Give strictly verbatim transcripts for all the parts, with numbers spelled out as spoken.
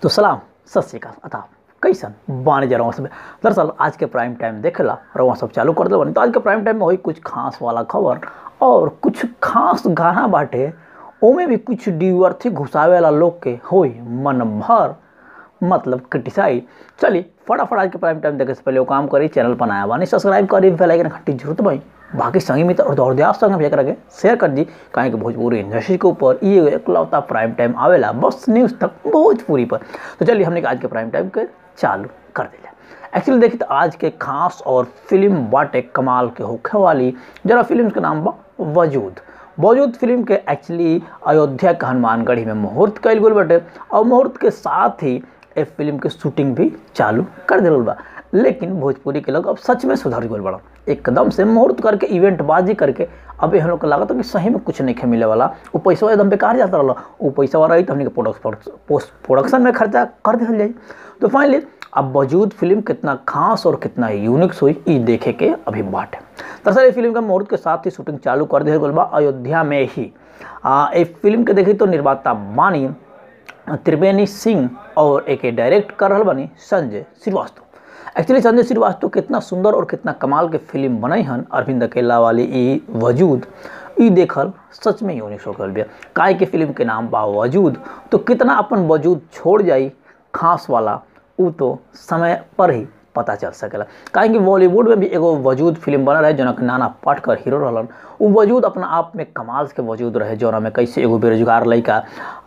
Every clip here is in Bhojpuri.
तो सलाम सत श्रीकाल अता कैसन बाने जा रहा सब। दरअसल आज के प्राइम टाइम देखेला रवा सब चालू कर दे। तो आज के प्राइम टाइम में वही कुछ खास वाला खबर और कुछ खास गाना बाटे, ओमे भी कुछ डिवर्थी घुसावे वाला लोग के होई मन भर मतलब क्रिटिसाइज। चलिए फटाफट आज के प्राइम टाइम देखे से पहले वो काम करी, चैनल पर नया बानी सब्सक्राइब करी, बेल आइकन घंटी जरूरत भाई, बाकी संगी मित्र और दौड़ दिया संग भी करके शेयर कर दी। कहें कि भोजपुरी इंडस्ट्री के ऊपर ये एकलौता प्राइम टाइम आवेला बस न्यूज़ तक भोजपुरी पर। तो चलिए हमने आज के प्राइम टाइम के चालू कर दिया। एक्चुअली देखिए तो आज के खास और फिल्म बाटे कमाल के होखे वाली, जरा फिल्म के नाम बा वजूद। वजूद फिल्म के एक्चुअली अयोध्या के हनुमानगढ़ी में मुहूर्त कल गल बाटे और मुहूर्त के साथ ही ए फिल्म के शूटिंग भी चालू कर दिल बा। लेकिन भोजपुरी के लोग अब सच में सुधर गए बड़ा, एकदम से मुहूर्त करके इवेंट बाजी करके अब हम लोग को लगा कि सही में कुछ नहीं मिले वाला, वो पैसा एकदम बेकार जाता रहा, वो पैसा वाला रही तो हमने पोस्ट प्रोडक्शन में खर्चा कर दिया जाए। तो फाइनली अब वजूद फिल्म कितना खास और कितना यूनिक्स हुई ये देखे के अभी बाट है। दरअसल ये फिल्म का मुहूर्त के साथ ही शूटिंग चालू कर दिया गल बा अयोध्या में ही। आ, एक फिल्म के देखी तो निर्माता बानी त्रिवेणी सिंह और एक डायरेक्ट कर रहा बनी संजय श्रीवास्तव। एक्चुअली संजय श्रीवास्तव कितना सुंदर और कितना कमाल के फिल्म बनाई हन अरविंद अकेला वाली ई वजूद, ई देखल सच में यूनिक हो गल बिया। काहे के फिल्म के नाम बा वजूद, तो कितना अपन वजूद छोड़ जाई खास वाला वो तो समय पर ही पता चल सकेला। काहे कि बॉलीवुड में भी एगो वजूद फिल्म बना रहे जोना नाना पाटेकर हीरो रहलन। वो वजूद अपना आप में कमाल के वजूद रहे, जोना में कैसे एगो बेरोजगार लड़का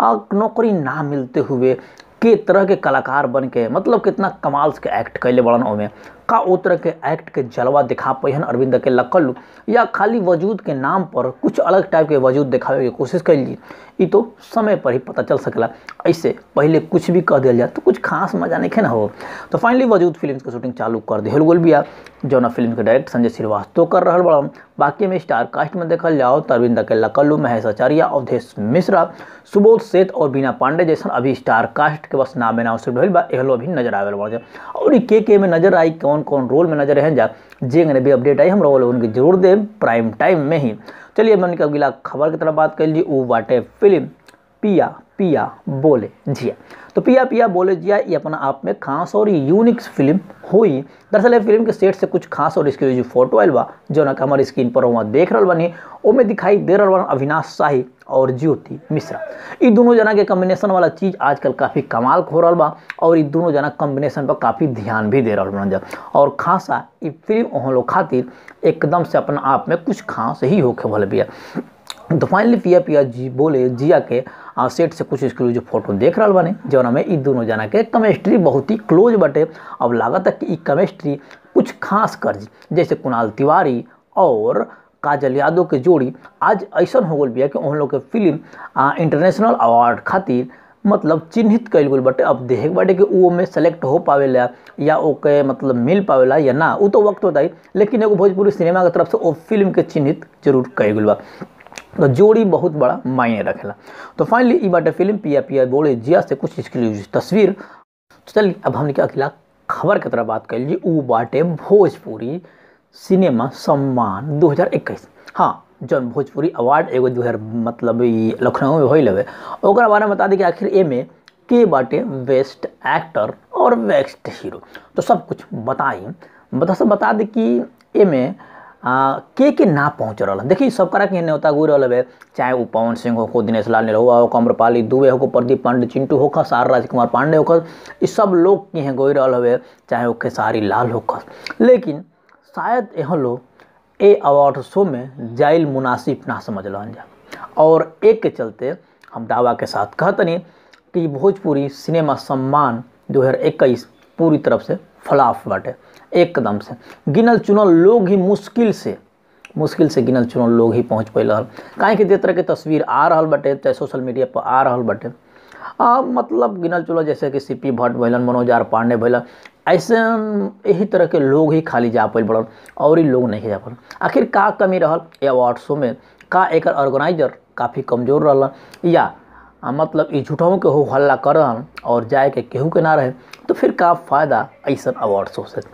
नौकरी ना मिलते हुए के तरह के कलाकार बन के मतलब कितना कमाल के एक्ट कैले बड़न ओमे का ओ तरह के एक्ट के जलवा दिखा पैहन अरविंद के लकल्लू, या खाली वजूद के नाम पर कुछ अलग टाइप के वजूद दिखावे की कोशिश कैली, ये तो समय पर ही पता चल सकेला। ऐसे पहले कुछ भी कह दिया जाए तो कुछ खास मजा नहीं ना हो। तो फाइनली वजूद फिल्म की शूटिंग चालू कर दिया गोल बिया, जौना फिल्म के डायरेक्ट संजय श्रीवास्तव कर रहा बड़ा। बाकी में स्टार कास्ट में देखल जाओ तो अरविंद के लकल्लू, महेश आचार्य, अवधेश मिश्रा, सुबोध सेठ और बीना पांडे जैसा अभी स्टार कास्ट के बस नाम नाम से भइल बा, एहलो भी नजर आवे बड़ा। और के के में नजर आई, कौन कौन रोल में नजर है जा जेंगे भी अपडेट आई हम रोल उनकी जरूर दे प्राइम टाइम में ही। चलिए मन के अगला खबर की तरफ बात कर ली, वो बाटे फिल्म पिया पिया बोले जिया। तो पिया पिया बोले जिया ये अपना आप में खास और यूनिक फिल्म हुई। दरअसल ये फिल्म के सेट से कुछ खास और इसके जो फोटो आयल बा जो ना हमारे स्क्रीन पर वहाँ देख रहा बनी, ओमें दिखाई दे रहा बा अविनाश शाही और ज्योति मिश्रा। ये दोनों जना के कॉम्बिनेशन वाला चीज़ आजकल काफ़ी कमाल हो रहा बा और ये दोनों जना कॉम्बिनेशन पर काफ़ी ध्यान भी दे रहा बन जा। और खासा ये फिल्म वहाँ लोग खातिर एकदम से अपना आप में कुछ खास ही होके भले भी। तो फाइनली पिया पिया जी बोले जिया के आ, सेट से कुछ इसके जो फोटो देख रहा बने जौना में इ दोनों जना के केमिस्ट्री बहुत ही क्लोज बटे। अब लागत है कि केमिस्ट्री कुछ खास कर जैसे कुणाल तिवारी और काजल यादव के जोड़ी आज ऐसा हो गल बिया कि उन लोग के फिल्म आ, इंटरनेशनल अवार्ड खातिर मतलब चिन्हित कल गल बटे। अब देखे बाटे कि वो में सेलेक्ट हो पावेला या ओके मतलब मिल पावेला या ना, वो तो वक्त बताई, लेकिन एगो भोजपुरी सिनेमा की तरफ से वो फिल्म के चिन्हित जरूर कल गल बा। तो जोड़ी बहुत बड़ा मायने रखेला। तो फाइनली ई बाटे फिल्म पिया पिया बोले जिया से कुछ इसके लिए तस्वीर। तो चलिए अब हमने क्या अगला खबर की तरह बात कर ली, वो बाटे भोजपुरी सिनेमा सम्मान दो हज़ार इक्कीस। हाँ, जौन भोजपुरी अवार्ड एगो दो हज़ार मतलब लखनऊ में हो लगे, और बारे में बता दी कि आखिर ए में के बाटे बेस्ट एक्टर और बेस्ट हीरो। तो सब कुछ बताई बता सब बता दी कि ए में आ, के के ना पहुँच रहा। देखिए सब करा के न्योता गुर रहा, चाहे वो पवन सिंह हो को, दिनेश लाल निरहुआ हो, अम्रपाली दुबे हो को, प्रदीप पांडे चिंटू हो खा, सार राजकुमार पांडे हो खा, ये सब लोग की हैं गोई रहा, चाहे वो खेसारी लाल हो खा। लेकिन शायद यह लोग ए अवार्ड शो में जाइल मुनासिब ना समझ लन जा, और एक के चलते हम दावा के साथ कहतनी कि भोजपुरी सिनेमा सम्मान दो हज़ार इक्कीस पूरी तरफ से फ्लॉप बाटे। एकदम से गिनल चुनल लोग ही मुश्किल से मुश्किल से गिनल चुनल लोग ही पहुँच पैल। काहे कि जिस तरह के तस्वीर आ रहा बटे चाहे सोशल मीडिया पर आ रहा बटे आ, मतलब गिनल चुनल जैसे कि सीपी भट्ट भैलन, मनोज आर पांडे भैलन, ऐसे यही तरह के लोग ही खाली जा पैल पड़ल और ही लोग नहीं जा पड़ल। आखिर का कमी रहल ये अवार्ड शो में, का एक ऑर्गेनाइजर काफ़ी कमज़ोर रहा, या आ, मतलब ये झूठों के हो हल्ला कर और जाए के केहू के ना रहे, तो फिर का फ़ायदा ऐसा अवार्ड शो से।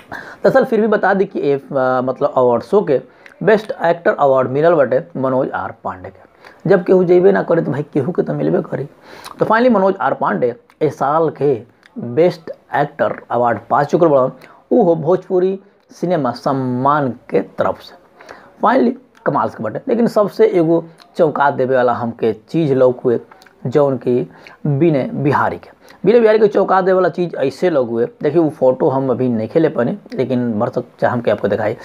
दरअसल फिर भी बता दी कि ए मतलब अवार्ड शो के बेस्ट एक्टर अवार्ड मिलल बटे मनोज आर पांडे के। जब केहू जेबे ना करे तो भाई केहू के तो मिलबे करी। तो फाइनली मनोज आर पांडे इस साल के बेस्ट एक्टर अवार्ड पा चुकल बड़ा, वो भोजपुरी सिनेमा सम्मान के तरफ से। फाइनली कमाल के बटे। लेकिन सबसे एगो चौंका देवे वाला हमके चीज़ लौकुए जौन की विनय बिहारी के विनय बिहारी के चौंका देवे वाला चीज़ ऐसे लौकुए। देखिए वो फोटो हम अभी नहीं खेले पाने, लेकिन भर सकते हम के आपको दिखाई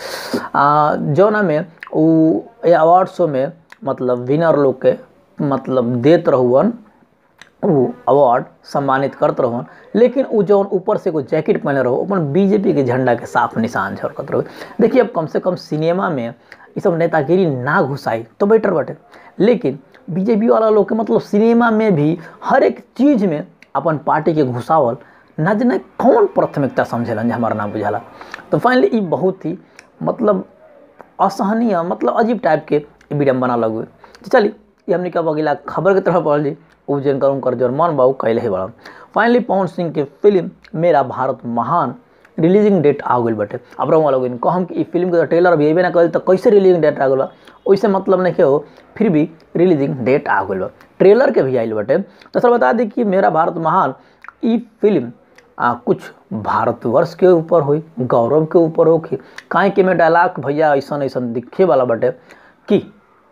जौना में वो अवार्ड शो में मतलब विनर लोग के मतलब देत रहुअन वो अवार्ड सम्मानित करते रहो। लेकिन वो जौन ऊपर से कोई जैकेट पहने रहो अपन बीजेपी के झंडा के साफ निशान झलकत रहो। देखिए अब कम से कम सिनेमा में ये सब नेतागिरी ना घुसाई तो बेटर बटे, लेकिन बीजेपी वाला लोग के मतलब सिनेमा में भी हर एक चीज़ में अपन पार्टी के घुसावल न जाने कौन प्राथमिकता समझेलन हमारा नाम बुझाला। तो फाइनली ये बहुत ही मतलब असहनीय मतलब अजीब टाइप के विडम्बना लगे। तो चलिए ये हमने कब अगला खबर की तरफ पढ़ ली उ जिनकर उनकर जौन मन बाबू कैले ही बड़ा। फाइनली पवन सिंह के फिल्म मेरा भारत महान रिलीजिंग डेट आ गई बटे। अब रहा लोग कहम कि फिल्म के ट्रेलर अभी अबे ना कल तो कैसे रिलीजिंग डेट आ गई, वैसे मतलब नहीं हो फिर भी रिलीजिंग डेट आ गई बा, ट्रेलर के भी आयल बटे। तो सर बता दी कि मेरा भारत महान ये फिल्म आ, कुछ भारतवर्ष के ऊपर हुई, गौरव के ऊपर हो कि काहे कि में डायलॉग भैया ऐसा ऐसा दिखे वाला बटे कि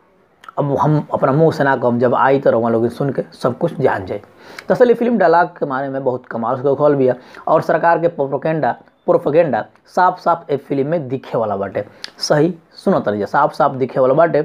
अब हम अपना मुंह से ना कम जब आई तो रहा लोग सुन के सब कुछ जान जाए। दरअसल ये फिल्म डायलॉग के बारे में बहुत कमाल से खोल भी है और सरकार के प्रोपेगेंडा प्रोपेगेंडा साफ साफ एक फिल्म में दिखे वाला बाटे। सही सुनो तरीके साफ साफ दिखे वाला बाटे।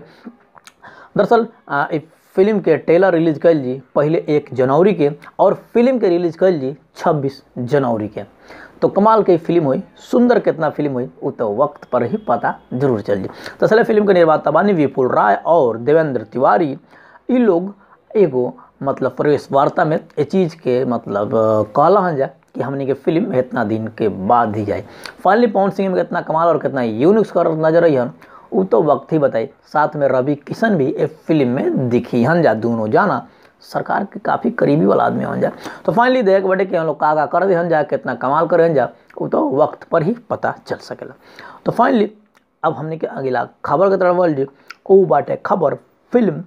दरअसल इस फिल्म के ट्रेलर रिलीज कर जी पहले एक जनवरी के और फिल्म के रिलीज कर जी छब्बीस जनवरी के। तो कमाल की फिल्म हुई, सुंदर कितना फिल्म हुई वो तो वक्त पर ही पता जरूर चल जी। दरअसल फिल्म के निर्माता बानी विपुल राय और देवेंद्र तिवारी, ये लोग एगो मतलब प्रेस वार्ता में ये चीज़ के मतलब कहला जा कि हमने के फिल्म इतना दिन के बाद ही जाए। फाइनली पवन सिंह में कितना कमाल और कितना यूनिक कर नजर आई हन वो तो वक्त ही बताई। साथ में रवि किशन भी एक फिल्म में दिखी हन जा, दोनों जाना सरकार के काफ़ी करीबी वाला आदमी हो जाए। तो फाइनली देख बटे कि हम लोग का का कर दे जा कितना कमाल करे जा वो तो वक्त पर ही पता चल सकेला। तो फाइनली अब हमने के अगला खबर की तरफ बढ़ जी वो बाटे खबर film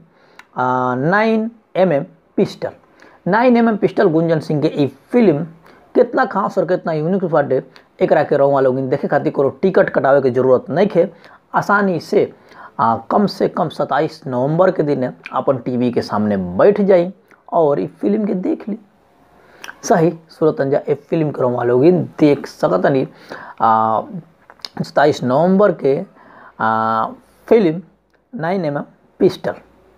nine M M pistol. Nine M M pistol Gunjan Singh के ये फिल्म कितना खास और कितना यूनिक बाटे एकरा के रहुआ लोग देखे खातिर कोनो टिकट कटावे के जरूरत नहीं है। आसानी से आ, कम से कम सत्ताईस नवंबर के दिन अपन टीवी के सामने बैठ जाई और इस फिल्म के देख ली। सही सूरत अंजा ए फिल्म के रहुआ लोग देख सकत नहीं। सत्ताईस नवंबर के आ, film nine M M pistol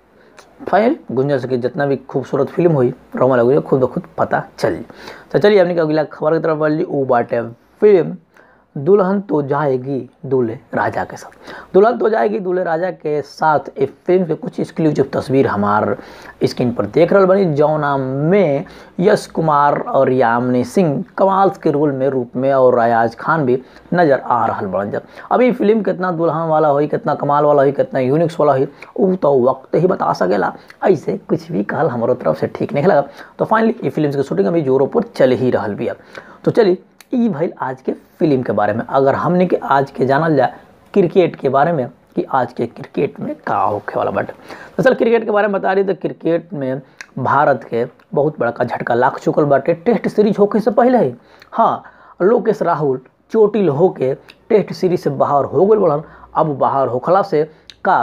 file Gunjan Singh की जितना भी खूबसूरत फिल्म हुई रहुआ लोग खुद ब खुद पता चल। तो चलिए हमने अगला खबर की तरफ बढ़ ली वो बाटे फिल्म दुल्हन तो जाएगी दूल्हे राजा के साथ। दुल्हन तो जाएगी दूल्हे राजा के साथ एक फिल्म के कुछ एक्सक्लूसिव तस्वीर हमार स्क्रीन पर देख रहा बनी जौना में यश कुमार और यामिनी सिंह कमाल के रोल में रूप में और अयाज खान भी नज़र आ रहा बन जब। अभी फिल्म कितना दुल्हन वाला हुई कितना कमाल वाला हुई कितना यूनिक्स वाला हुई वो तो वक्त ही बता सकेला, ऐसे कुछ भी कहल हमारे तरफ से ठीक नहीं लगा। तो फाइनली ये फिल्म की शूटिंग अभी जोरों पर चल ही रहा भी। तो चलिए ये भाई आज के फिल्म के बारे में अगर हमने के आज के जानल जाए क्रिकेट के बारे में कि आज के क्रिकेट में का होखे वाला बट। दरअसल क्रिकेट के बारे में बता रही तो क्रिकेट में भारत के बहुत बड़ा का झटका लाग चुकल बाटे टेस्ट सीरीज होके से पहले ही। हाँ लोकेश राहुल चोटिल होके टेस्ट सीरीज से बाहर हो गए बड़न। अब बाहर होखला से का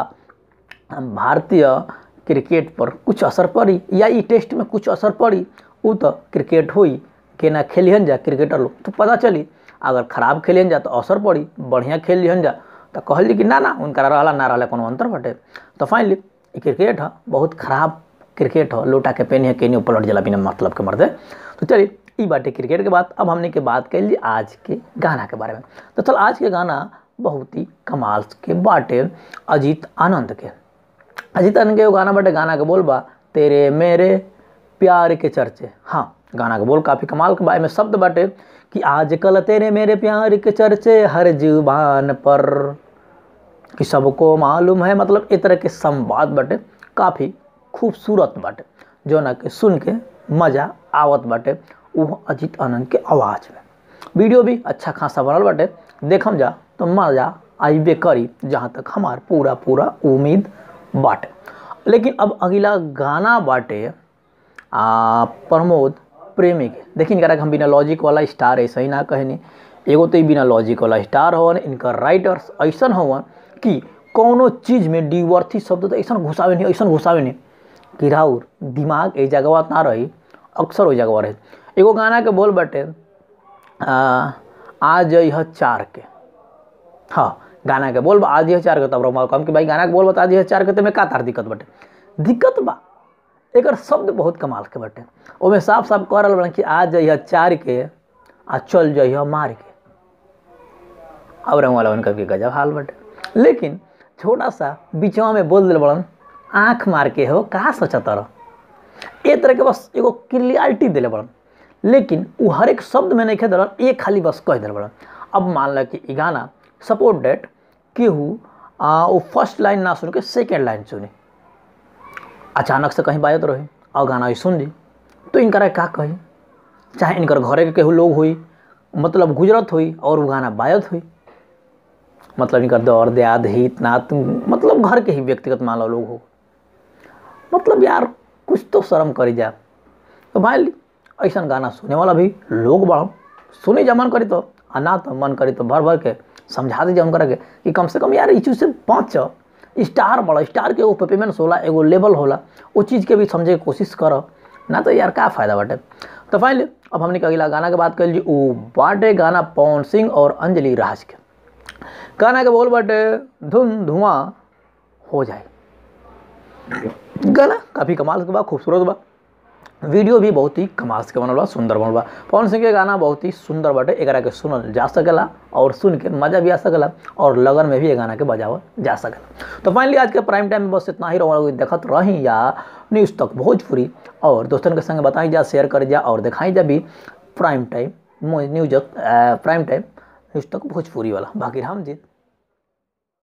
भारतीय क्रिकेट पर कुछ असर पड़ी या ये टेस्ट में कुछ असर पड़ी वो तो क्रिकेट हुई के ना खेलिहन जा क्रिकेटर लोग तो पता चली। अगर खराब खेलिहन जा तो असर पड़ी, बढ़िया खेल लिहन जा तो कहल कि ना ना उनका रहला ना रहला कोनो अंतर बटे। तो फाइनली क्रिकेट है बहुत खराब क्रिकेट है, लोटा के पेन है केनी पलट जला बिना मतलब के मरदे। तो चलिए ई बाटे क्रिकेट के बाद अब हमने के बात कर ली आज के गाना के बारे में। तो चल आज के गाना बहुत ही कमाल के बाटे अजीत आनंद के। अजीत आनंद के गाना बाटे गाना के बोल बा तेरे मेरे प्यार के चर्चे। हाँ गाना के बोल काफ़ी कमाल के बारे में शब्द बाटे कि आजकल तेरे मेरे प्यार के चर्चे हर जुबान पर कि सबको मालूम है, मतलब इस तरह के संवाद बाटे काफ़ी खूबसूरत बाटे जो ना कि सुन के मज़ा आवत बाटे वो अजीत आनंद के आवाज़ में। वीडियो भी अच्छा खासा बनल बाटे देखम जा तो मजा आइबे करी, जहाँ तक हमार पूरा पूरा उम्मीद बाटे। लेकिन अब अगला गाना बाटे आ, प्रमोद प्रेमी के। देखिए इनका हम बिना लॉजिक वाला स्टार ऐसा ही ना कहनी, एगो तो बिना लॉजिक वाला स्टार हवन, इनका राइटर्स ऐसा हवन कि कोनो चीज़ में डीवर्थी शब्द तो ऐसा घुसावे नहीं, ऐसा घुसावे नहीं कि राउर दिमाग एक जगह ना रही, अक्सर वही जगह रहे। एगो गाना के बोल बाटे आ, आज यह चार के, हाँ गाना के बोल बा आज यह चार के, तब रोमा कम कि भाई गाना के बोल बता आज यह चार के, तो में का तार दिक्कत बाटे? दिक्कत बा एक शब्द बहुत कमाल के बाटे, ओमे साफ साफ कह रहा कि आज यह चार के आ चल जइह मार के। अब रंग वाला उनका भी गजब हाल बाटे। लेकिन छोटा सा बीचवा में बोल दिल बड़न आँख मार के हो, कहाँ सोचता रह, ए तरह के बस एगो क्लियरिटी दिले बड़न। लेकिन वो हर एक शब्द में नहीं कह दिलन, एक खाली बस कह दिल बड़न। अब मान ल कि ई गाना सपोर्ट डेट केहू वो फर्स्ट लाइन ना सुन के सेकेंड लाइन सुनी, अचानक से कहीं बाजत रही और गाना ही सुन ली, तो इनकर का कही, चाहे इनकर घरे के केहू लोग हुई, मतलब गुजरत हुई और वो गाना बाजत हुई, मतलब इनकर दौर दियाद हित नात, मतलब घर के ही व्यक्तिगत मान लो लोग हो, मतलब यार कुछ तो शर्म करी जा। तो भाई ऐसा गाना सुने वाला भी लोग बड़ा सुने जा, मन करी तो ना तो मन करी तो भर भर के समझा दीजिए हम करके कि कम से कम यार इस चीज़ से पाँच स्टार बड़ा, स्टार के एगो परफॉर्मेंस होला, एगो लेवल होला, वो चीज़ के भी समझे के कोशिश करो, ना तो यार क्या फ़ायदा बाटे। तो फाइनली अब हमने अगला गाना के बात कर ली, वो बाटे गाना पवन सिंह और अंजलि राज के। गाना के बोल बाटे धुन धुआं हो जाए। गाना काफ़ी कमाल के बा, खूबसूरत बा, वीडियो भी बहुत ही कमाल के बनल बा, सुंदर बनल बा। पवन सिंह के गाना बहुत ही सुंदर बाटे, एकरा के सुनल जा सकेला और सुन के मज़ा भी आ सकेला और लगन में भी ये गाना के बजावल जा सकेला। तो फाइनली आज के प्राइम टाइम में बस इतना ही रहो, देखत रही या न्यूज़ तक भोजपुरी और दोस्तों के संग बताई जा, शेयर कर जा और दिखाई जा भी prime time news prime time news तक भोजपुरी वाला। बाकी हम जीत।